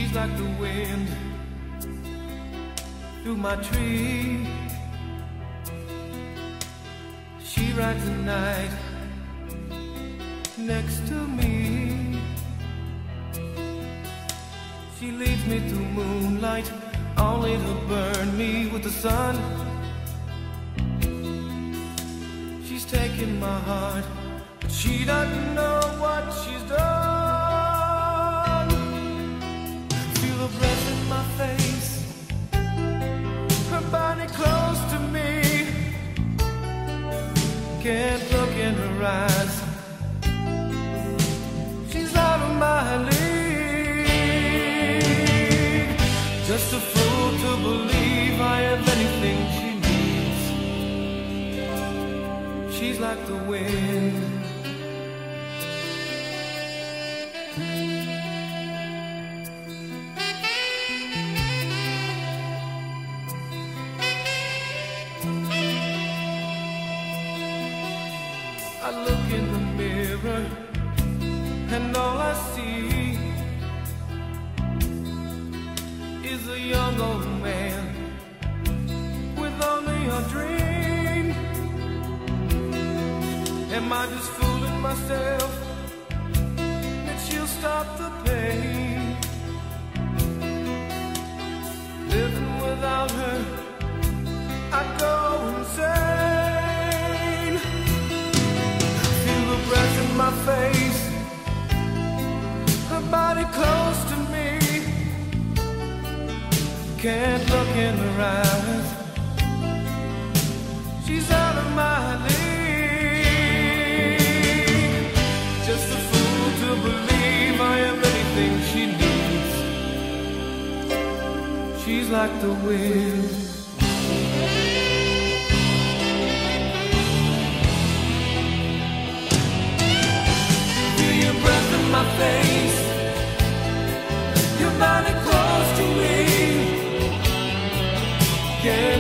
She's like the wind through my tree. She rides the night next to me. She leads me through moonlight, only to burn me with the sun. She's taking my heart, but she doesn't know what she's done. Feel her breath in my face, her body close to me. Can't look in her eyes, she's out of my league. Just a fool to believe I have anything she needs. She's like the wind. I look in the mirror and all I see is a young old man with only a dream. Am I just fooling myself that she'll stop the pain? Living without her, I go insane. Feel the breath in my face, her body close to me. Can't look in her eyes, she's out of my league. Just a fool to believe I am anything she needs. She's like the wind. Feel your breath in my face, your body close to me. Yeah.